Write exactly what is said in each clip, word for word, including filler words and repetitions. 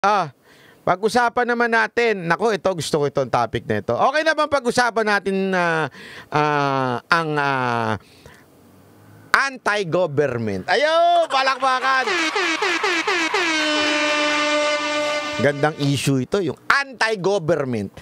Ah, pag-usapan naman natin. Nako, ito gusto ko itong topic na ito. Okay na bang pag-usapan natin na uh, ang uh, anti-government? Ayo, palakpakan. Gandang issue ito, yung anti-government.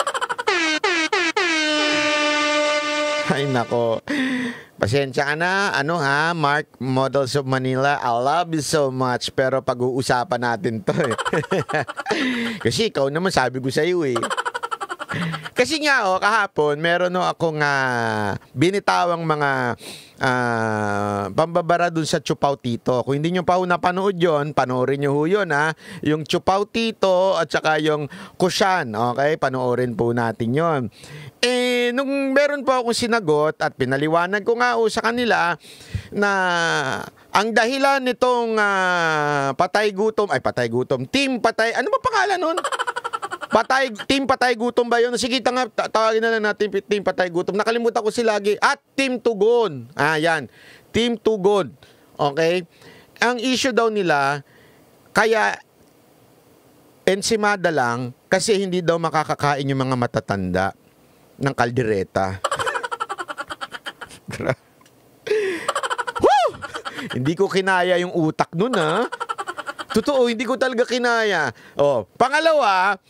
Ay nako. Pasensya ka na, ano ha, Mark Models of Manila, I love you so much, pero pag-uusapan natin to eh. Kasi ikaw naman sabi ko sa iyo eh. Kasi nga oh, kahapon, meron no akong uh, binitawang mga uh, pambabara dun sa Chupaw Tito. Kung hindi nyo pa ho napanood yun, panoorin nyo ho yun ha. Yung Chupaw Tito at saka yung Kusyan, okay? Panoorin po natin yon. Eh, nung meron po akong sinagot at pinaliwanag ko nga o sa kanila na ang dahilan nitong uh, patay gutom, ay patay gutom, team patay, ano ba pangalan nun? Patay, team patay gutom ba yun? Sige, tanga, tawagin na lang natin team patay gutom. Nakalimutan ko sila lagi. At team tugon. Ah, yan. Team tugon. Okay? Ang issue daw nila, kaya ensimada lang kasi hindi daw makakakain yung mga matatanda ng kaldereta. Woo! Hindi ko kinaya yung utak nun, ha? Totoo, hindi ko talaga kinaya. Oh, pangalawa,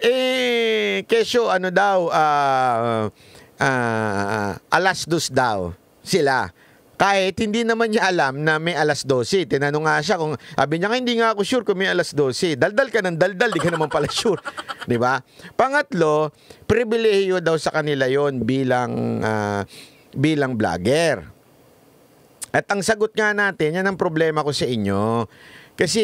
eh, kesyo, ano daw, ah, uh, uh, alas dos daw sila. Kahit hindi naman niya alam na may alas dose. Tinanong nga siya kung, sabi niya nga, hindi nga ako sure kung may alas dose. Daldal ka ng daldal, di ka naman pala sure. Di ba? Pangatlo, pribilehiyo daw sa kanila yon bilang, uh, bilang vlogger. At ang sagot nga natin, yan ang problema ko sa inyo. Kasi,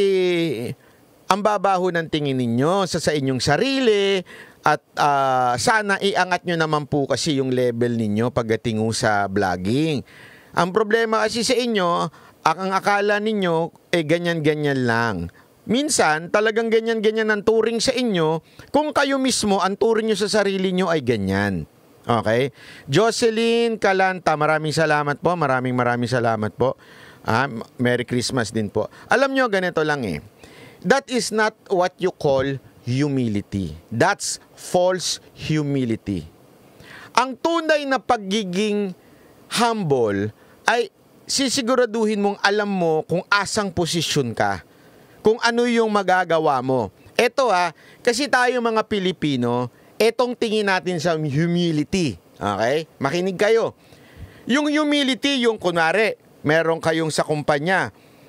ang babaho ng tingin ninyo sa sa inyong sarili at uh, sana iangat nyo naman po kasi yung level ninyo pagdating sa vlogging. Ang problema kasi sa inyo, ang akala ninyo, eh ganyan-ganyan lang. Minsan, talagang ganyan-ganyan ang turing sa inyo kung kayo mismo, ang turing nyo sa sarili nyo ay ganyan. Okay? Jocelyn Calanta, maraming salamat po. Maraming maraming salamat po. Ah, Merry Christmas din po. Alam nyo, ganito lang eh. That is not what you call humility. That's false humility. Ang tunay na pagiging humble ay sisiguraduhin mong alam mo kung asang posisyon ka, kung ano yung magagawa mo. Ito ha, kasi tayo mga Pilipino, etong tingin natin sa humility. Okay? Makinig kayo. Yung humility, yung kunwari, meron kayong sa kumpanya,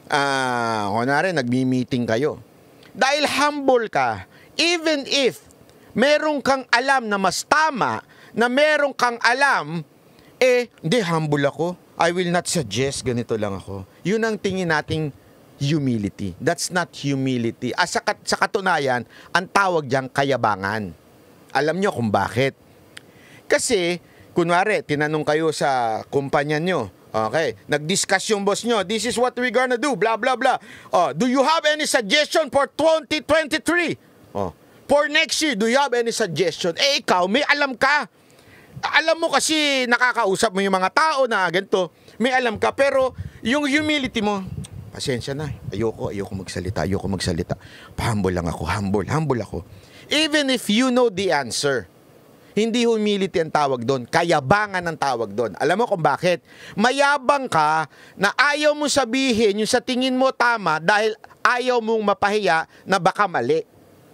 ah, uh, kunwari, nagmi-meeting kayo. Dahil humble ka, even if meron kang alam na mas tama, na meron kang alam, eh, hindi, humble ako. I will not suggest, ganito lang ako. Yun ang tingin nating humility. That's not humility. Ah, sa, kat sa katunayan, ang tawag diyang kayabangan. Alam nyo kung bakit? Kasi, kunwari, tinanong kayo sa kumpanya nyo, okay, nag-discuss yung boss nyo, this is what we're gonna do, blah, blah, blah. Oh, do you have any suggestion for twenty twenty-three? Oh, for next year, do you have any suggestion? Eh, ikaw, may alam ka. Alam mo kasi nakakausap mo yung mga tao na ganito, may alam ka, pero yung humility mo, pasensya na, ayoko, ayoko magsalita, ayoko magsalita. Pa-humble lang ako, humble, humble ako. Even if you know the answer, hindi humility ang tawag doon, kayabangan ang tawag doon. Alam mo kung bakit? Mayabang ka na ayaw mo sabihin yung sa tingin mo tama dahil ayaw mong mapahiya na baka mali.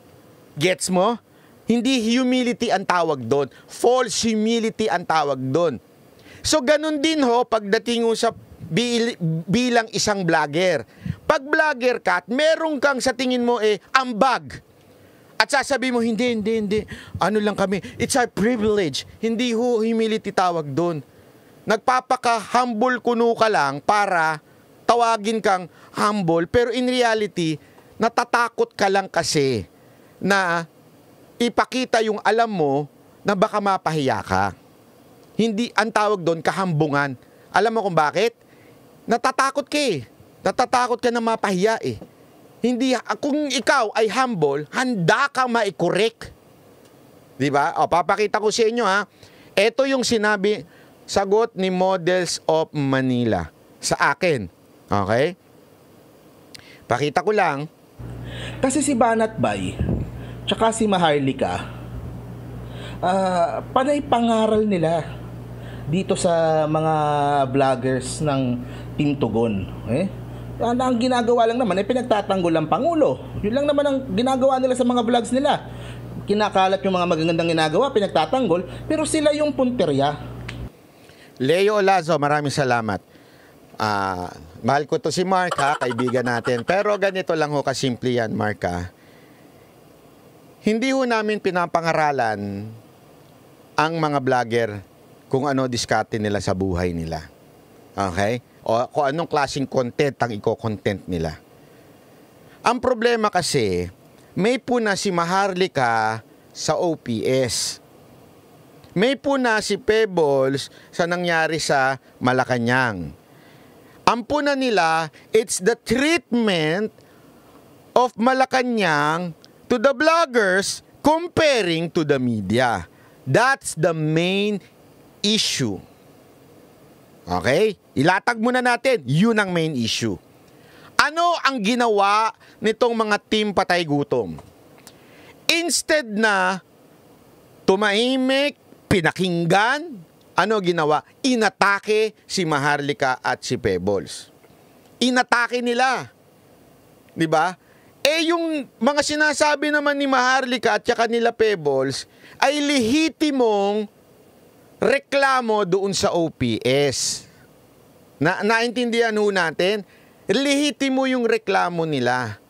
Gets mo? Hindi humility ang tawag doon. False humility ang tawag doon. So, ganun din ho, pagdating ho sa bil bilang isang vlogger. Pag vlogger ka at meron kang sa tingin mo eh, ambag. At sasabi mo, hindi, hindi, hindi. Ano lang kami, it's our privilege. Hindi ho humility tawag doon. Nagpapaka-humble kuno ka lang para tawagin kang humble. Pero in reality, natatakot ka lang kasi na ipakita yung alam mo na baka mapahiya ka. Hindi, ang tawag doon, kahambungan. Alam mo kung bakit? Natatakot ka eh. Natatakot ka na mapahiya eh. Hindi, kung ikaw ay humble, handa ka maikorek. Diba? O, papakita ko sa inyo ha. Ito yung sinabi, sagot ni Models of Manila sa akin. Okay? Pakita ko lang. Kasi si Banat Bay, tsaka si Maharlika, uh, panay pangaral nila dito sa mga vloggers ng Team Tugon. Eh? Ano ang ginagawa lang naman, eh, pinagtatanggol ang Pangulo. Yun lang naman ang ginagawa nila sa mga vlogs nila. Kinakalat yung mga magagandang ginagawa, pinagtatanggol, pero sila yung punterya. Leo Olazo, maraming salamat. Uh, mahal ko to si Mark, ha, kaibigan natin. Pero ganito lang ho kasimple yan, Mark, ha. Hindi ho namin pinapangaralan ang mga vlogger kung ano diskarte nila sa buhay nila. Okay? O kung anong klaseng content ang i-content nila. Ang problema kasi, may puna si Maharlika sa O P S. May puna si Pebbles sa nangyari sa Malacanang. Ang puna nila, it's the treatment of Malacanang to the vloggers comparing to the media. That's the main issue. Okay? Ilatag muna natin. Yun ang main issue. Ano ang ginawa nitong mga team Patay Gutom? Instead na tumahimik, pinakinggan, ano ginawa? Inatake si Maharlika at si Pebbles. Inatake nila. 'Di ba? Eh yung mga sinasabi naman ni Maharlika at saka nila Pebbles ay lehitimong reklamo doon sa O P S. Na naintindihan ho natin, lehitimo yung reklamo nila.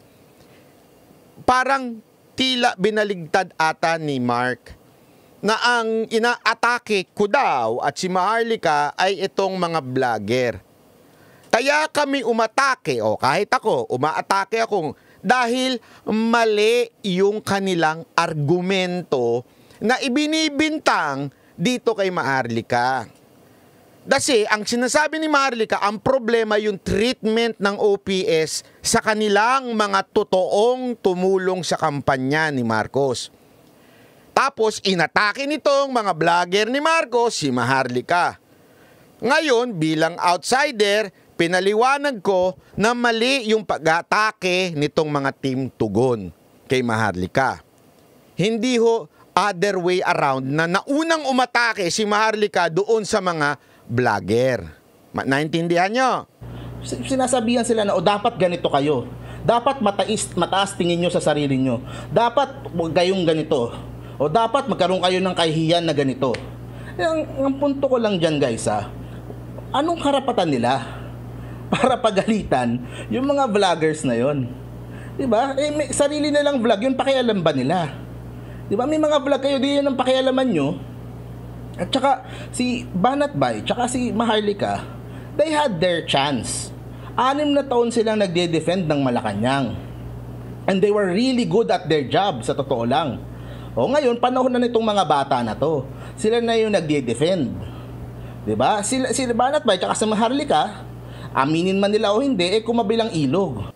Parang tila binaligtad ata ni Mark na ang inaatake ko daw at si Maharlika ay itong mga vlogger. Kaya kami umatake, o kahit ako, umaatake akong dahil mali yung kanilang argumento na ibinibintang dito kay Maharlika. Kasi ang sinasabi ni Maharlika, ang problema yung treatment ng O P S sa kanilang mga totoong tumulong sa kampanya ni Marcos. Tapos inatake nitong mga vlogger ni Marcos si Maharlika. Ngayon bilang outsider, pinaliwanag ko na mali yung pag-atake nitong mga Team Tugon kay Maharlika. Hindi ho other way around na naunang umatake si Maharlika doon sa mga vlogger. Naintindihan nyo? Sinasabihan sila na o dapat ganito kayo. Dapat mataas, mataas tingin nyo sa sarili nyo. Dapat huwag kayong ganito. O dapat magkaroon kayo ng kahihiyan na ganito. Ang, ang punto ko lang dyan guys ha, anong karapatan nila para pagalitan yung mga vloggers na yon? Diba? Eh, may sarili nilang vlog, yun pakialam ba nila? Diba? May mga vlog kayo, di yun ang pakialaman nyo. At saka si Banat Bay, tsaka si Maharlika, they had their chance. Anim na taon silang nagde-defend ng Malacanang. And they were really good at their job, sa totoo lang. O ngayon, panahon na nitong mga bata na to. Sila na yung nagde-defend. Diba? Sila, sila Banat Bay, tsaka si Maharlika, aminin man nila o hindi, eh kumabilang ilog.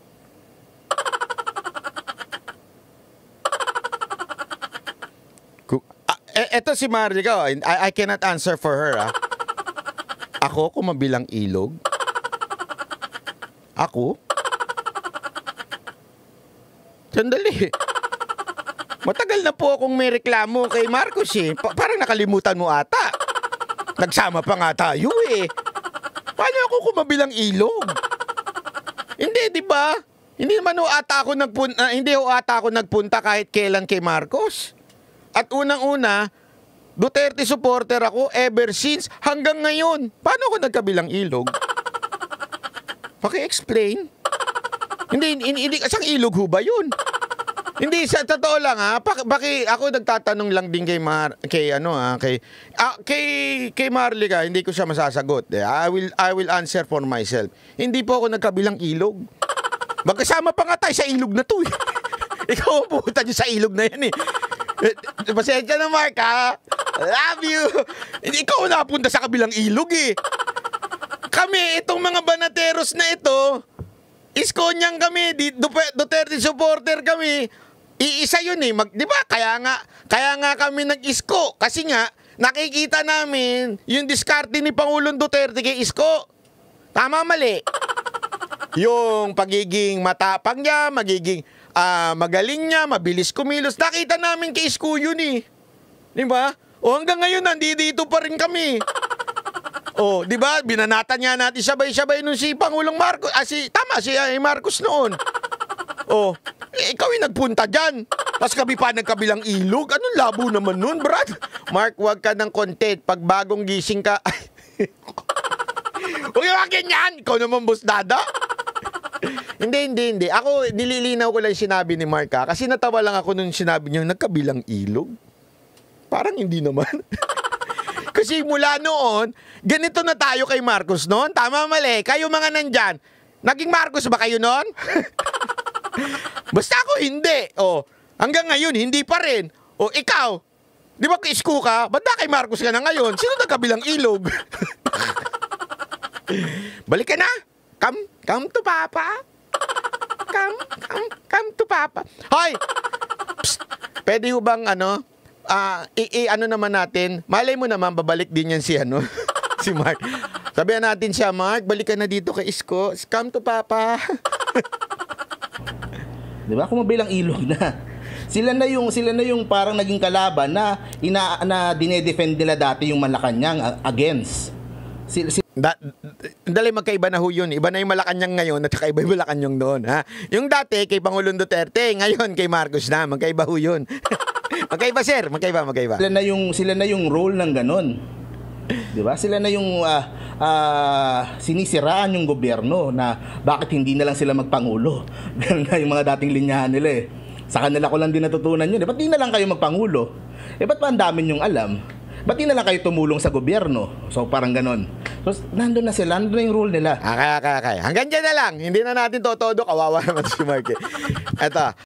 Eto si Maharlika, I, I cannot answer for her. Ah. Ako, kumabilang ilog? Ako? Sandali. Matagal na po akong may reklamo kay Marcos eh. Pa- parang nakalimutan mo ata. Nagsama pa nga tayo eh. Paano ako kumabilang ilog? Hindi, di ba? Hindi naman ho ata ako nagpunta, uh, hindi ho ata ako nagpunta kahit kailan kay Marcos. At unang-una, Duterte supporter ako ever since hanggang ngayon. Paano ako nagkabilang ilog? Paki-explain. Hindi, hindi, hindi, isang ilog ho ba yun? Hindi, sa totoo lang ha. Paki, paki, ako nagtatanong lang din kay Mar, kay ano ha, kay, ah, kay, kay Maharlika, hindi ko siya masasagot. Eh. I will, I will answer for myself. Hindi po ako nagkabilang ilog. Magkasama pa nga tayo sa ilog na to eh. Ikaw ang pumunta niyo sa ilog na yan eh. Pasensya na Mark ha. Love you. Ikaw napunta sa kabilang ilog eh. Kami, itong mga banateros na ito, iskonyang kami, Duterte supporter kami. Iisa yun eh. Mag, di ba? Kaya nga, kaya nga kami nag-isko. Kasi nga, nakikita namin yung diskarte ni Pangulong Duterte kay Isko. Tama mali. Yung pagiging matapang niya, magiging ah, magaling niya, mabilis kumilos. Nakita namin kay Isko yun eh. Di ba? O hanggang ngayon, nandito pa rin kami. O, di ba? Binanatan niya natin sabay-sabay nung si Pangulong Marcos. Ah, si, tama, si ah, Marcos noon. O, eh, ikaw yung nagpunta dyan. Tapos kami pa nagkabilang ilog. Anong labo naman nun, Brad? Mark, wag ka ng content. Pag bagong gising ka... Huwag yung akin yan! Ikaw naman, boss dada. Hindi, hindi, hindi. Ako, nililinaw ko lang sinabi ni Mark ha. Kasi natawa lang ako nung sinabi niya, nagkabilang ilog. Parang hindi naman. Kasi mula noon, ganito na tayo kay Marcos noon. Tama, mali. Kayo mga nandyan, naging Marcos ba kayo noon? Basta ako hindi. O, hanggang ngayon, hindi pa rin. O, ikaw, di ba Isko ka? Ba't na kay Marcos ka na ngayon? Sino nagkabilang ilog? Balik ka na. Come, come to Papa. Come, come, come to Papa. Hoy! Psst, pwede ho bang ano, ah, i, i ano naman natin, malay mo naman, babalik din yan si ano, si Mark. Sabihan natin siya, Mark, balik ka na dito kay Isko. Come to Papa. Di ba? Kung mabilang ilog na. Sila na yung sila na yung parang naging kalaban na ina na dinedefend nila dati yung Malacanang uh, against. Sila, sila, Da, dali magkaiba na ho yun. Iba na yung Malacanang ngayon at saka iba yung Malacanang doon. Ha? Yung dati kay Pangulong Duterte, ngayon kay Marcos na. Magkaiba ho yun. Magkaiba sir, magkaiba, magkaiba. sila na yung sila na yung role ng ganon. 'Di ba? Sila na yung uh, uh, sinisiraan yung gobyerno na bakit hindi na lang sila magpangulo. Ganun na yung mga dating linyahan nila eh. Sa kanila ko lang din natutunan yun. Eh, ba't di na lang kayo magpangulo? Eh, ba't pa ang dami nyong alam? Ba't di na lang kayo tumulong sa gobyerno? So, parang ganon. So, nandun na sila. Nandun na yung rule nila. Okay, okay, okay. Hanggang dyan na lang. Hindi na natin to todo. Kawawa naman si Mark. Eto.